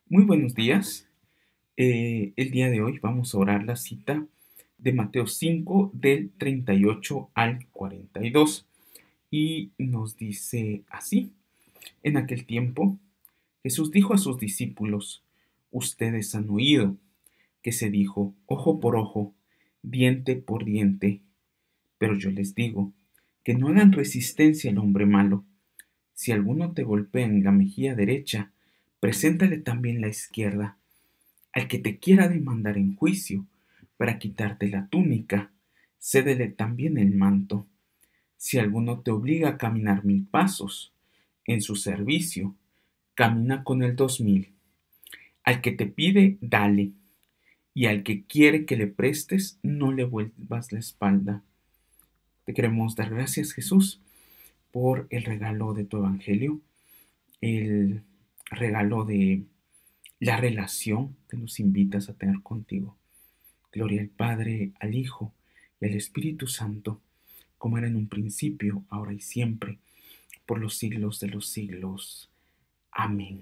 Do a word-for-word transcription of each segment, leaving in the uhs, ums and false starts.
Muy buenos días. Eh, el día de hoy vamos a orar la cita de Mateo cinco del treinta y ocho al cuarenta y dos. Y nos dice así: En aquel tiempo, Jesús dijo a sus discípulos: Ustedes han oído que se dijo ojo por ojo, diente por diente. Pero yo les digo que no hagan resistencia al hombre malo. Si alguno te golpea en la mejilla derecha, preséntale también la izquierda. Al que te quiera demandar en juicio para quitarte la túnica, cédele también el manto. Si alguno te obliga a caminar mil pasos en su servicio, camina con él dos mil. Al que te pide, dale, y al que quiere que le prestes, no le vuelvas la espalda. Te queremos dar gracias, Jesús, por el regalo de tu evangelio, el regalo de la relación que nos invitas a tener contigo. Gloria al Padre, al Hijo y al Espíritu Santo, como era en un principio, ahora y siempre, por los siglos de los siglos. Amén.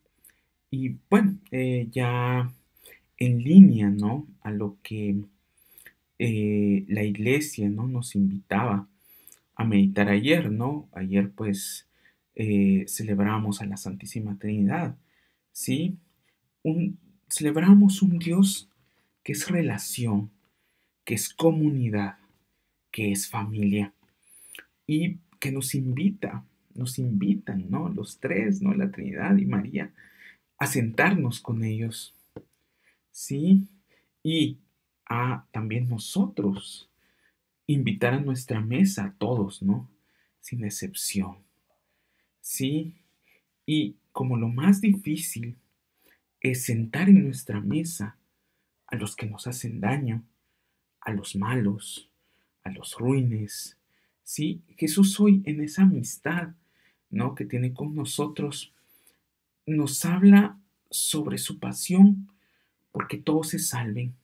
Y bueno, eh, ya en línea, ¿no? A lo que eh, la iglesia, ¿no? Nos invitaba a meditar ayer, ¿no? Ayer pues eh, celebramos a la Santísima Trinidad, ¿sí? Un, celebramos un Dios que es relación, que es comunidad, que es familia y que nos invita, nos invitan, ¿no? Los tres, ¿no? La Trinidad y María, a sentarnos con ellos, ¿sí? Y a también nosotros invitar a nuestra mesa a todos, ¿no? Sin excepción, ¿sí? Y como lo más difícil es sentar en nuestra mesa a los que nos hacen daño, a los malos, a los ruines. Sí, Jesús hoy en esa amistad, ¿no? Que tiene con nosotros, nos habla sobre su pasión porque todos se salven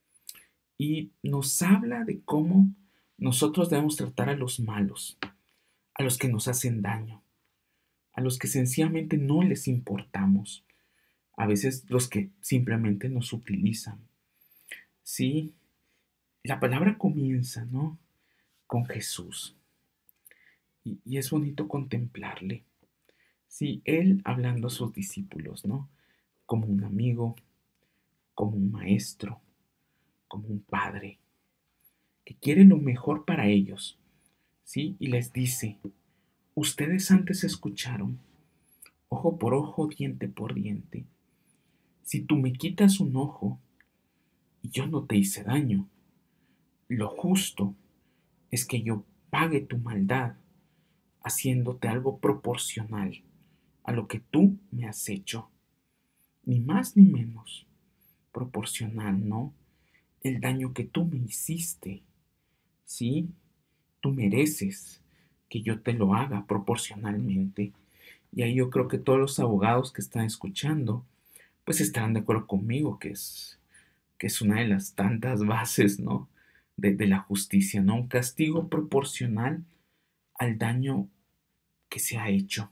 y nos habla de cómo nosotros debemos tratar a los malos, a los que nos hacen daño, a los que sencillamente no les importamos, a veces los que simplemente nos utilizan. Sí, la palabra comienza, ¿no? Con Jesús. Y, y es bonito contemplarle. Sí, él hablando a sus discípulos, ¿no? Como un amigo, como un maestro, como un padre, que quiere lo mejor para ellos, ¿sí? Y les dice: Ustedes antes escucharon, ojo por ojo, diente por diente. Si tú me quitas un ojo y yo no te hice daño, lo justo es que yo pague tu maldad haciéndote algo proporcional a lo que tú me has hecho, ni más ni menos, proporcional, ¿no? El daño que tú me hiciste, ¿sí? Tú mereces que yo te lo haga proporcionalmente. Y ahí yo creo que todos los abogados que están escuchando, pues estarán de acuerdo conmigo que es, que es una de las tantas bases, ¿no? De, de la justicia, ¿no? Un castigo proporcional al daño que se ha hecho.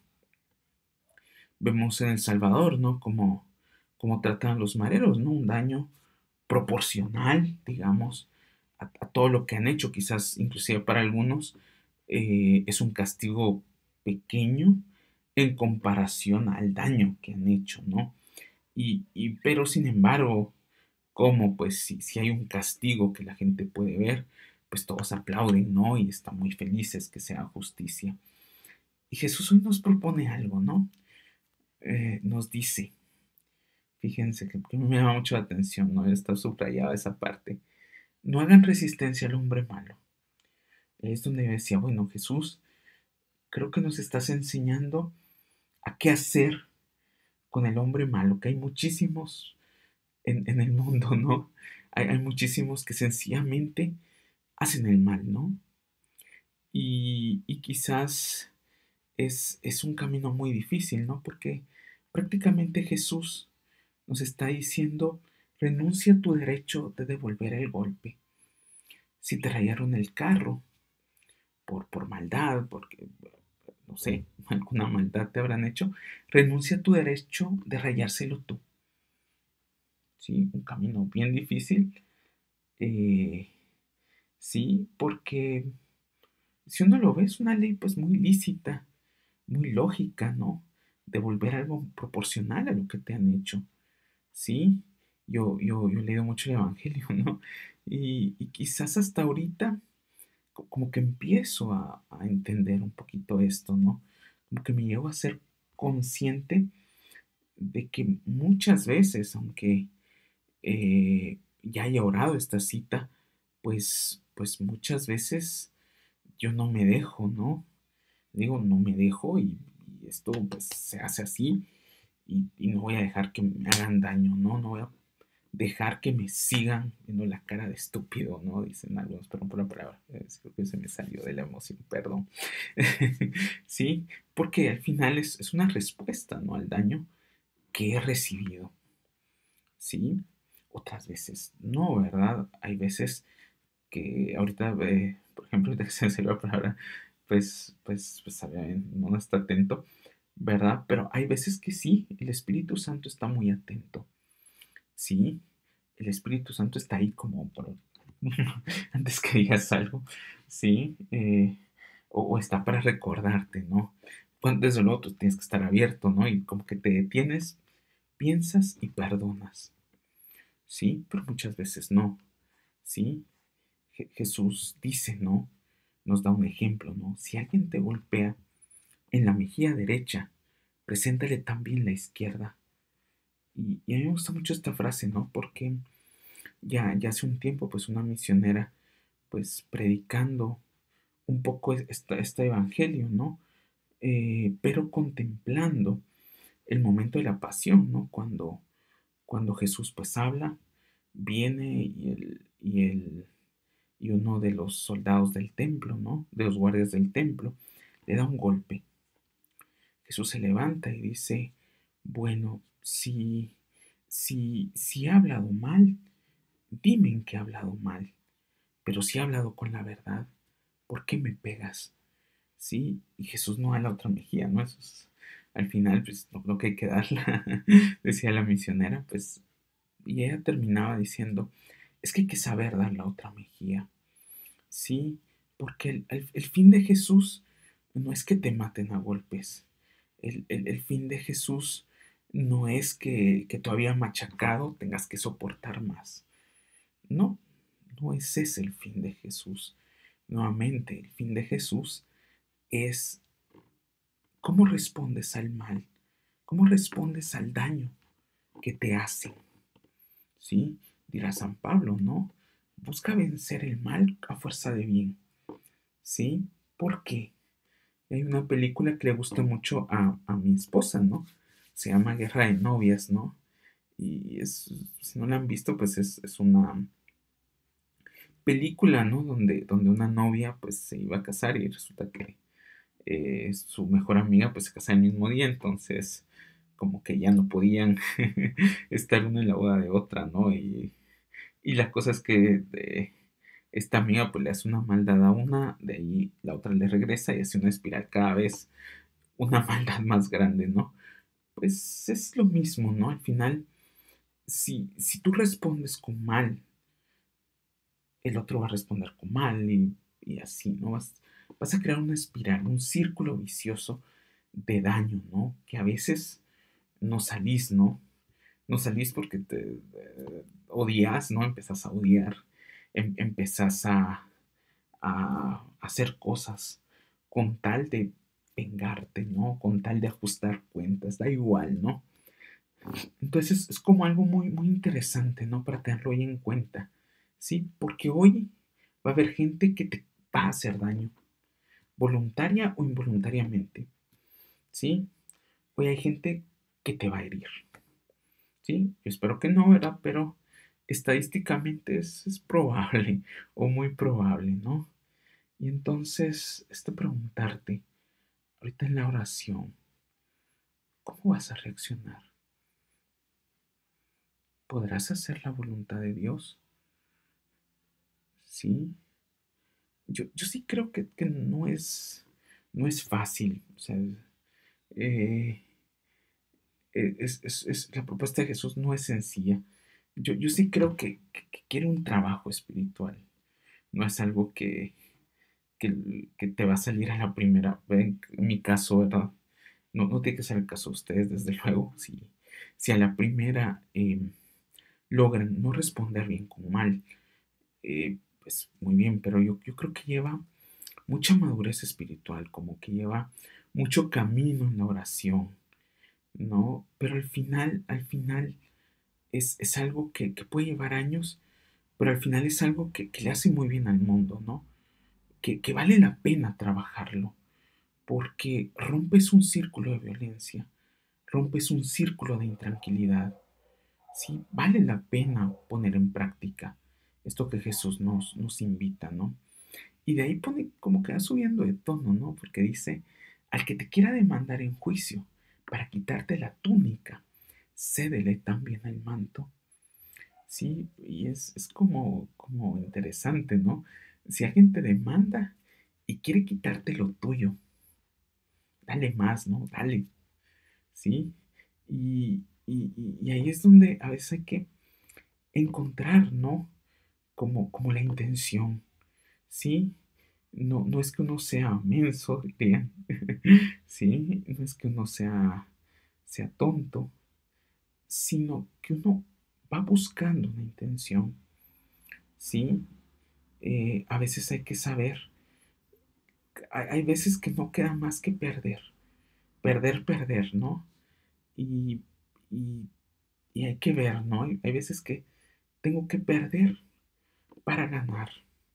Vemos en El Salvador, ¿no? Como, como tratan a los mareros, ¿no? Un daño proporcional, digamos, a, a todo lo que han hecho. Quizás inclusive para algunos eh, es un castigo pequeño en comparación al daño que han hecho, ¿no? Y, y pero sin embargo, como pues si, si hay un castigo que la gente puede ver, pues todos aplauden, ¿no? Y están muy felices que sea justicia. Y Jesús hoy nos propone algo, ¿no? Eh, nos dice, fíjense que, que me llama mucho la atención, ¿no? Está subrayada esa parte. No hagan resistencia al hombre malo. Es donde decía, bueno, Jesús, creo que nos estás enseñando a qué hacer con el hombre malo, que hay muchísimos en, en el mundo, ¿no? Hay, hay muchísimos que sencillamente hacen el mal, ¿no? Y, y quizás es, es un camino muy difícil, ¿no? Porque prácticamente Jesús nos está diciendo: renuncia a tu derecho de devolver el golpe. Si te rayaron el carro por, por maldad, porque, no sé, alguna maldad te habrán hecho, renuncia a tu derecho de rayárselo tú. ¿sí? Un camino bien difícil, eh, sí, porque si uno lo ve es una ley pues muy lícita, muy lógica, ¿no? Devolver algo proporcional a lo que te han hecho, ¿sí? Yo, yo, yo he leído mucho el Evangelio, ¿no? Y, y quizás hasta ahorita co- como que empiezo a, a entender un poquito esto, ¿no? Como que me llevo a ser consciente de que muchas veces, aunque eh, ya haya orado esta cita, pues, pues muchas veces yo no me dejo, ¿no? Digo, no me dejo y, y esto pues se hace así y, y no voy a dejar que me hagan daño, ¿no? No voy a dejar que me sigan viendo la cara de estúpido, ¿no? Dicen algunos, perdón por la palabra, es- creo que se me salió de la emoción, perdón. Sí, porque al final es, es una respuesta, ¿no? Al daño que he recibido, ¿sí? Otras veces no, ¿verdad? Hay veces que ahorita, eh, por ejemplo, ahorita que se me salió la palabra, pues, pues, pues, sabe, no está atento, ¿verdad? Pero hay veces que sí, el Espíritu Santo está muy atento, ¿sí? El Espíritu Santo está ahí como por, antes que digas algo, ¿sí? Eh, o, o está para recordarte, ¿no? Cuando, desde luego tú tienes que estar abierto, ¿no? Y como que te detienes, piensas y perdonas, ¿sí? Pero muchas veces no, ¿sí? Je- Jesús dice, ¿no? Nos da un ejemplo, ¿no? Si alguien te golpea en la mejilla derecha, preséntale también la izquierda. Y, y a mí me gusta mucho esta frase, ¿no? Porque ya, ya hace un tiempo, pues una misionera, pues predicando un poco es- esta, este evangelio, ¿no? Eh, pero contemplando el momento de la pasión, ¿no? Cuando, cuando Jesús pues habla, viene y el, y el, y uno de los soldados del templo, ¿no? De los guardias del templo, le da un golpe. Jesús se levanta y dice, bueno, si, si, si he hablado mal, dime en qué he hablado mal, pero si he hablado con la verdad, ¿por qué me pegas? Sí, y Jesús no da la otra mejilla, ¿no? Eso es, al final, pues no creo que hay que darla, decía la misionera, pues, y ella terminaba diciendo, es que hay que saber dar la otra mejilla, sí, porque el, el- el fin de Jesús no es que te maten a golpes, el, el- el fin de Jesús no es que, que todavía machacado tengas que soportar más, no, no ese es el fin de Jesús. Nuevamente, el fin de Jesús es cómo respondes al mal, cómo respondes al daño que te hacen, ¿sí? Dirá San Pablo, ¿no? Busca vencer el mal a fuerza de bien, ¿sí? ¿Por qué? Hay una película que le gusta mucho a, a mi esposa, ¿no? Se llama Guerra de Novias, ¿no? Y es, si no la han visto, pues es, es una película, ¿no? Donde, donde una novia pues se iba a casar y resulta que eh, su mejor amiga pues se casa el mismo día, entonces como que ya no podían estar una en la boda de otra, ¿no? Y, y la cosa es que eh, esta amiga pues le hace una maldad a una, de ahí la otra le regresa y hace una espiral cada vez, una maldad más grande, ¿no? Pues es lo mismo, ¿no? Al final, si, si tú respondes con mal, el otro va a responder con mal y, y así, ¿no? Vas, vas a crear una espiral, un círculo vicioso de daño, ¿no? Que a veces no salís, ¿no? No salís porque te eh, odias, ¿no? Empezás a odiar, em- empezás a, a hacer cosas con tal de vengarte, ¿no? Con tal de ajustar cuentas, da igual, ¿no? Entonces es como algo muy, muy interesante, ¿no? Para tenerlo ahí en cuenta, ¿sí? Porque hoy va a haber gente que te va a hacer daño, voluntaria o involuntariamente, ¿sí? Hoy hay gente que te va a herir, ¿sí? Yo espero que no, ¿verdad? Pero estadísticamente es, es probable o muy probable, ¿no? Y entonces, esto preguntarte, ahorita en la oración, ¿cómo vas a reaccionar? ¿Podrás hacer la voluntad de Dios? ¿Sí? Yo, yo sí creo que, que no es, no es fácil. O sea, eh, es, es- es- la propuesta de Jesús no es sencilla. Yo, yo sí creo que, que, que quiere un trabajo espiritual. No es algo que, que, que te va a salir a la primera. En mi caso, ¿verdad? No, no tiene que ser el caso de ustedes, desde luego. Si, si a la primera eh, logran no responder bien con mal, eh, pues muy bien, pero yo, yo creo que lleva mucha madurez espiritual, como que lleva mucho camino en la oración, ¿no? Pero al final, al final es, es algo que, que puede llevar años, pero al final es algo que, que le hace muy bien al mundo, ¿no? Que, que vale la pena trabajarlo, porque rompes un círculo de violencia, rompes un círculo de intranquilidad. Sí, vale la pena poner en práctica esto que Jesús nos, nos invita, ¿no? Y de ahí pone como que va subiendo de tono, ¿no? Porque dice, al que te quiera demandar en juicio para quitarte la túnica, cédele también el manto. Sí, y es, es como, como interesante, ¿no? Si alguien te demanda y quiere quitarte lo tuyo, dale más, ¿no? Dale, ¿sí? Y, y, y- y ahí es donde a veces hay que encontrar, ¿no? Como, como la intención, ¿sí? No, no es que uno sea menso, dirían, ¿sí? No es que uno sea, sea tonto, sino que uno va buscando una intención, ¿sí? Eh, a veces hay que saber, hay, hay veces que no queda más que perder, perder, perder, ¿no? Y, y, y hay que ver, ¿no? Hay, hay veces que tengo que perder para ganar,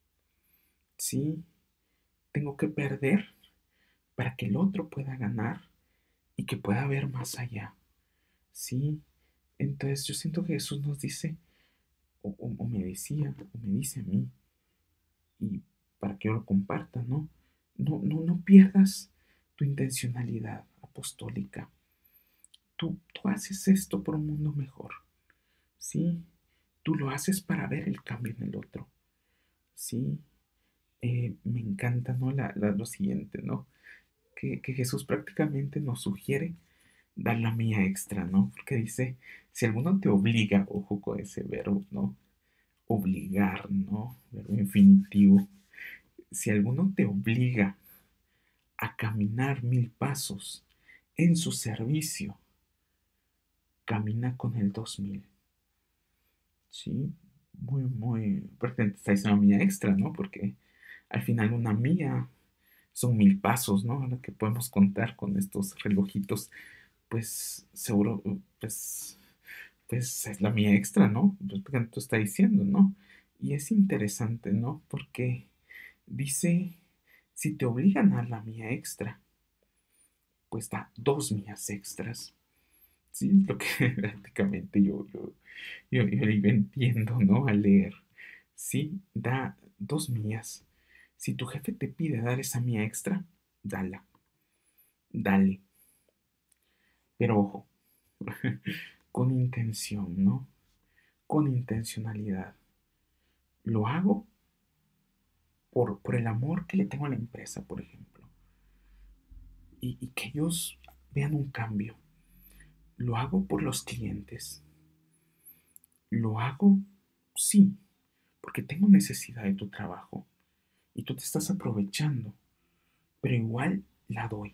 ¿sí? Tengo que perder para que el otro pueda ganar y que pueda ver más allá, ¿sí? Entonces yo siento que Jesús nos dice, o, o- o me decía, o me dice a mí, y para que yo lo comparta, ¿no? No, no, no pierdas tu intencionalidad apostólica. Tú, tú haces esto por un mundo mejor, ¿sí? Tú lo haces para ver el cambio en el otro, ¿sí? Eh, me encanta, ¿no? La, la- lo siguiente, ¿no? Que, que Jesús prácticamente nos sugiere dar la mía extra, ¿no? Porque dice, si alguno te obliga, ojo con ese verbo, ¿no? Obligar, ¿no? Verbo infinitivo. Si alguno te obliga a caminar mil pasos en su servicio, camina con el dos mil. Sí, muy, muy, porque está diciendo mía extra, ¿no? Porque al final una mía son mil pasos, ¿no? A lo que podemos contar con estos relojitos, pues seguro, pues, pues es la mía extra, ¿no? Pues porque tú está diciendo, ¿no? Y es interesante, ¿no? Porque dice, si te obligan a la mía extra, pues da dos mías extras. Sí, es lo que prácticamente yo, yo, yo, yo iba entiendo, ¿no? Al leer. Sí, da dos mías. Si tu jefe te pide dar esa mía extra, dala, dale. Pero ojo, con intención, ¿no? Con intencionalidad. Lo hago por, por el amor que le tengo a la empresa, por ejemplo. Y, y que ellos vean un cambio. Lo hago por los clientes. Lo hago, sí, porque tengo necesidad de tu trabajo y tú te estás aprovechando, pero igual la doy.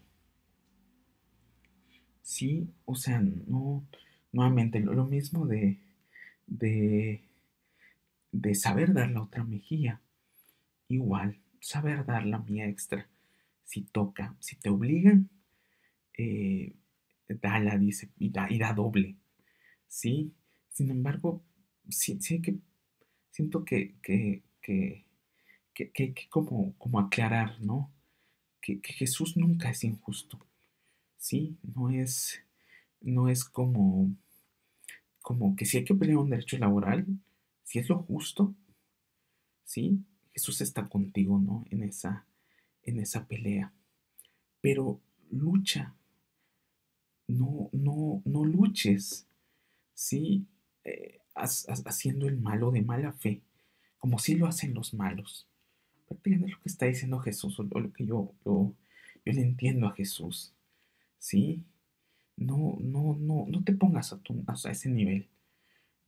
Sí, o sea, no, nuevamente, lo, lo mismo de, de, de saber dar la otra mejilla, igual, saber dar la mía extra. Si toca, si te obligan, eh, dala, dice, y da, y da doble, ¿sí? Sin embargo, sí, sí hay que, siento que, que, que, que, que hay que como, como aclarar, ¿no? Que, que Jesús nunca es injusto, ¿sí? No es, no es como, como que si hay que pelear un derecho laboral, si es lo justo, ¿sí? Jesús está contigo, ¿no? En esa, en esa pelea. Pero lucha, no, no, no luches, ¿sí? Eh, haz- haz- haciendo el malo de mala fe, como si lo hacen los malos. Prácticamente es lo que está diciendo Jesús, o lo que yo, yo, yo le entiendo a Jesús, ¿sí? No, no, no, no te pongas a, tu- a ese nivel.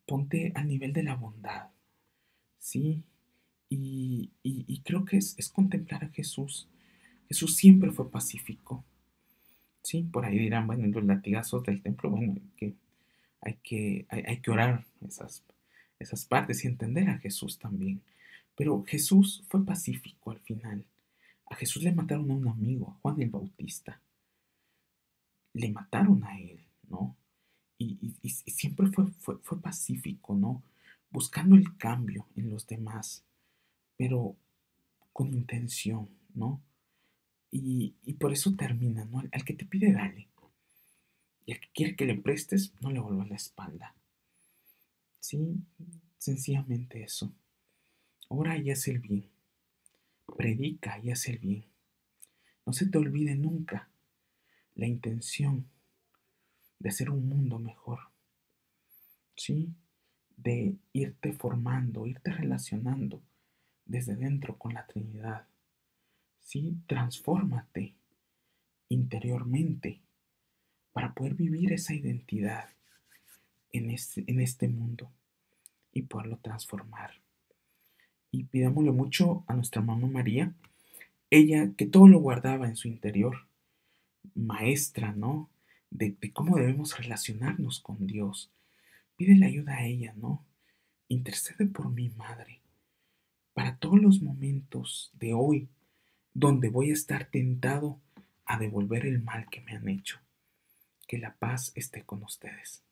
ponte al nivel de la bondad, ¿sí? Y, y- y creo que es, es contemplar a Jesús. Jesús siempre fue pacífico, ¿sí? Por ahí dirán, bueno, los latigazos del templo, bueno, hay que, hay que, hay, hay que orar esas, esas partes y entender a Jesús también. Pero Jesús fue pacífico al final. A Jesús le mataron a un amigo, a Juan el Bautista. Le mataron a él, ¿no? Y, y- y siempre fue, fue, fue pacífico, ¿no? Buscando el cambio en los demás, pero con intención, ¿no? Y, y por eso termina, ¿no? Al, al que te pide, dale. Y al que quiere que le prestes, no le vuelvas la espalda. Sí, sencillamente eso. Ora y haz el bien. Predica y haz el bien. No se te olvide nunca la intención de hacer un mundo mejor, ¿sí? De irte formando, irte relacionando desde dentro con la Trinidad, ¿sí? Transfórmate interiormente para poder vivir esa identidad en este, en este mundo y poderlo transformar. Y pidámosle mucho a nuestra mamá María, ella que todo lo guardaba en su interior, maestra, ¿no? De, de cómo debemos relacionarnos con Dios. Pídele ayuda a ella, ¿no? Intercede por mi madre, para todos los momentos de hoy donde voy a estar tentado a devolver el mal que me han hecho. Que la paz esté con ustedes.